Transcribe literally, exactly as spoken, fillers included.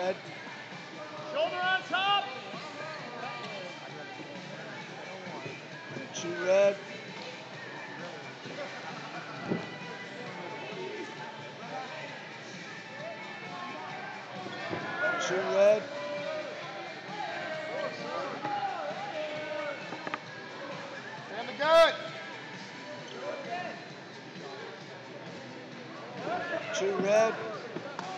red. Shoulder on top. Two red. Two red. Stand the good. Two red.